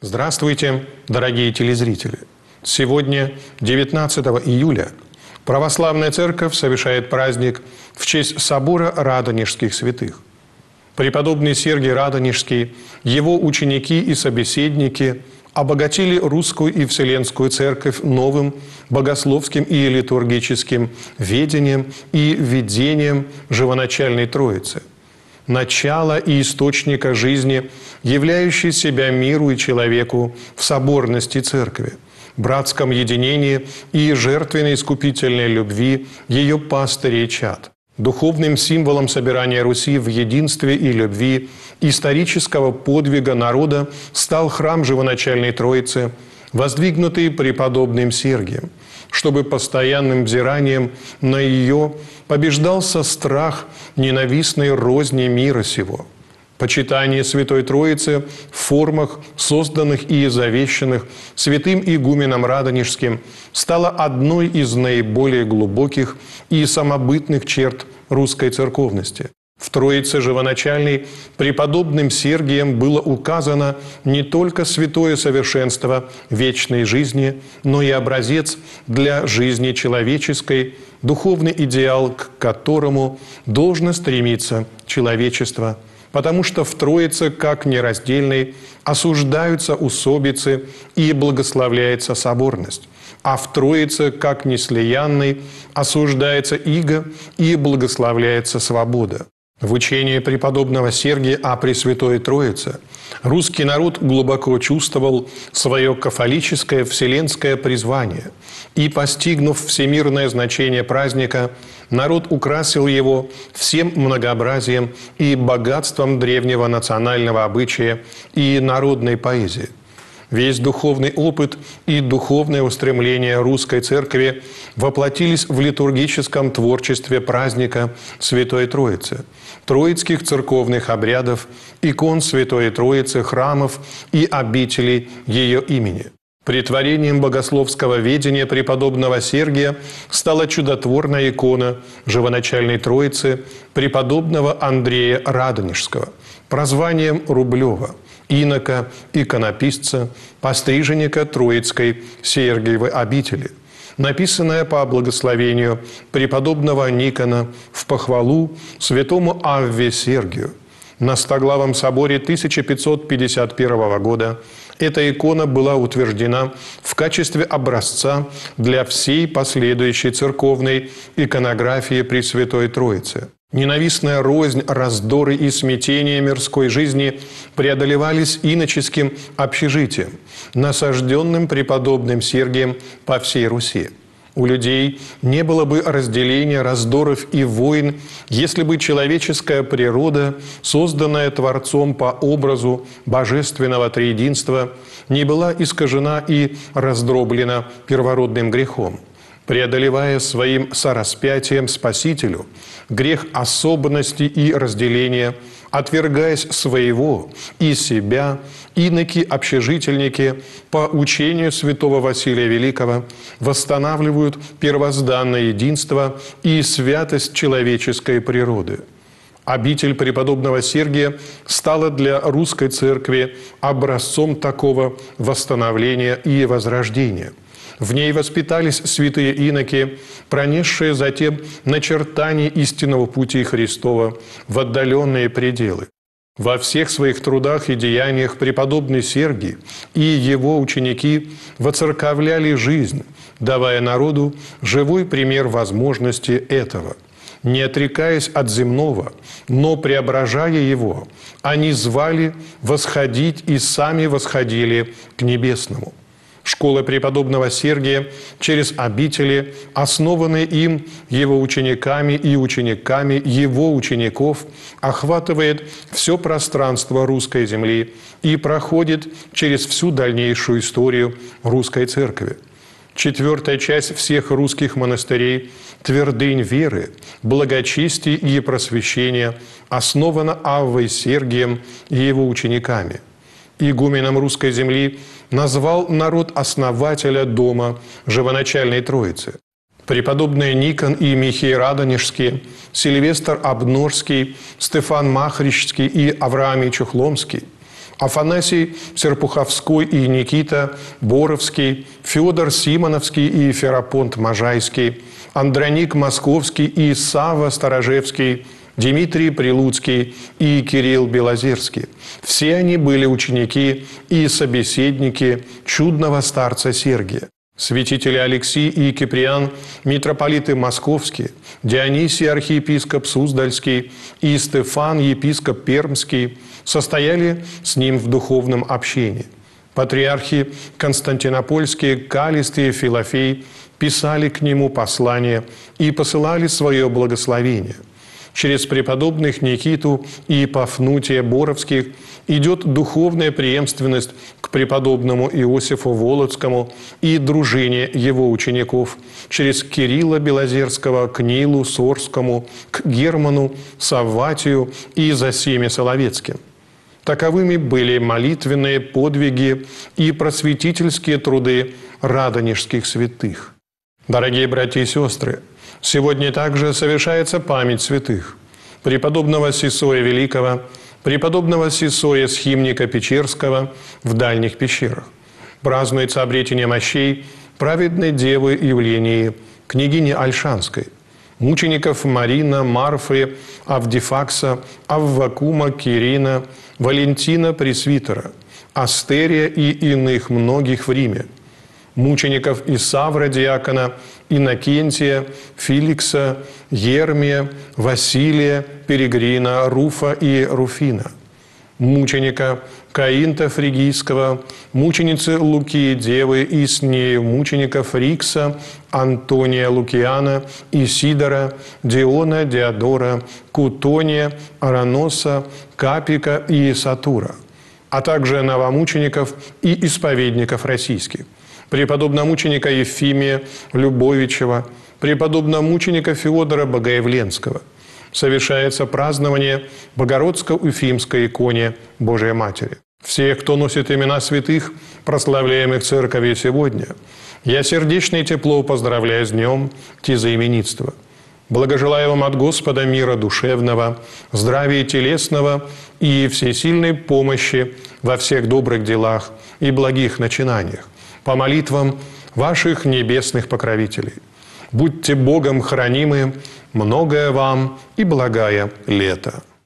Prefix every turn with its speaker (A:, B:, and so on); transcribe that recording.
A: Здравствуйте, дорогие телезрители! Сегодня, 19 июля, Православная Церковь совершает праздник в честь собора Радонежских святых. Преподобный Сергий Радонежский, его ученики и собеседники обогатили русскую и вселенскую церковь новым богословским и литургическим ведением и видением живоначальной Троицы, начала и источника жизни, являющей себя миру и человеку в соборности Церкви, братском единении и жертвенной искупительной любви ее пастырей и чад. Духовным символом собирания Руси в единстве и любви исторического подвига народа стал храм живоначальной Троицы, воздвигнутый преподобным Сергием, чтобы постоянным взиранием на ее побеждался страх ненавистной розни мира сего. Почитание Святой Троицы в формах, созданных и завещанных святым игуменом Радонежским, стало одной из наиболее глубоких и самобытных черт русской церковности. В Троице живоначальной преподобным Сергием было указано не только святое совершенство вечной жизни, но и образец для жизни человеческой, духовный идеал, к которому должно стремиться человечество. Потому что в Троице, как нераздельной, осуждаются усобицы и благословляется соборность, а в Троице, как неслиянной, осуждается иго и благословляется свобода. В учении преподобного Сергия о Пресвятой Троице русский народ глубоко чувствовал свое кафолическое вселенское призвание, и, постигнув всемирное значение праздника, народ украсил его всем многообразием и богатством древнего национального обычая и народной поэзии. Весь духовный опыт и духовное устремление русской церкви воплотились в литургическом творчестве праздника Святой Троицы, троицких церковных обрядов, икон Святой Троицы, храмов и обителей ее имени. Претворением богословского ведения преподобного Сергия стала чудотворная икона живоначальной Троицы преподобного Андрея Радонежского, прозванием Рублева, инока, иконописца, постриженника Троицкой Сергиевой обители, написанная по благословению преподобного Никона в похвалу святому Авве Сергию. На Стоглавом соборе 1551 года эта икона была утверждена в качестве образца для всей последующей церковной иконографии Пресвятой Троицы. Ненавистная рознь, раздоры и смятения мирской жизни преодолевались иноческим общежитием, насажденным преподобным Сергием по всей Руси. У людей не было бы разделения, раздоров и войн, если бы человеческая природа, созданная Творцом по образу божественного триединства, не была искажена и раздроблена первородным грехом. Преодолевая своим сораспятием Спасителю грех особенности и разделения, отвергаясь своего и себя, иноки-общежительники по учению святого Василия Великого восстанавливают первозданное единство и святость человеческой природы. Обитель преподобного Сергия стала для русской церкви образцом такого восстановления и возрождения. В ней воспитались святые иноки, пронесшие затем начертание истинного пути Христова в отдаленные пределы. Во всех своих трудах и деяниях преподобный Сергий и его ученики воцерковляли жизнь, давая народу живой пример возможности этого. Не отрекаясь от земного, но преображая его, они звали восходить и сами восходили к небесному. Школа преподобного Сергия через обители, основанные им, его учениками и учениками его учеников, охватывает все пространство русской земли и проходит через всю дальнейшую историю русской церкви. Четвертая часть всех русских монастырей, твердынь веры, благочестия и просвещения, основана Аввой Сергием и его учениками. Игуменом русской земли назвал народ основателя дома живоначальной Троицы. Преподобные Никон и Михей Радонежские, Сильвестр Обнорский, Стефан Махричский и Авраамий Чухломский Афанасий Серпуховской и Никита Боровский, Федор Симоновский и Ферапонт Можайский, Андроник Московский и Савва Старожевский, Дмитрий Прилуцкий и Кирилл Белозерский. Все они были ученики и собеседники чудного старца Сергия. Святители Алексий и Киприан, митрополиты Московские, Дионисий архиепископ Суздальский и Стефан епископ Пермский состояли с ним в духовном общении. Патриархи Константинопольские, Калист и Филофей писали к нему послания и посылали свое благословение. Через преподобных Никиту и Пафнутия Боровских идет духовная преемственность к преподобному Иосифу Володскому и дружине его учеников, через Кирилла Белозерского к Нилу Сорскому, к Герману, Савватию и Зосиме Соловецким. Таковыми были молитвенные подвиги и просветительские труды радонежских святых. Дорогие братья и сестры, сегодня также совершается память святых: преподобного Сисоя Великого, преподобного Сисоя Схимника Печерского в дальних пещерах. Празднуется обретение мощей праведной девы Евлении, княгини Ольшанской, мучеников Марина, Марфы, Авдифакса, Аввакума, Кирина, Валентина Пресвитера, Астерия и иных многих в Риме, мучеников Исавра Диакона, Иннокентия, Филикса, Ермия, Василия, Перегрина, Руфа и Руфина, мученика Каинта Фригийского, мученицы Лукии Девы и с нею мучеников Рикса, Антония Лукиана, Исидора, Диона, Диодора, Кутония, Араноса, Капика и Сатура, а также новомучеников и исповедников российских: преподобномученика Ефимия Любовичева, преподобномученика Феодора Богоявленского. Совершается празднование Богородско-Уфимской иконе Божией Матери. Всех, кто носит имена святых, прославляемых Церковью сегодня, я сердечно и тепло поздравляю с днем тезаименитства. Благожелаю вам от Господа мира душевного, здравия телесного и всесильной помощи во всех добрых делах и благих начинаниях, по молитвам ваших небесных покровителей. Будьте Богом хранимы, многое вам и благая лето.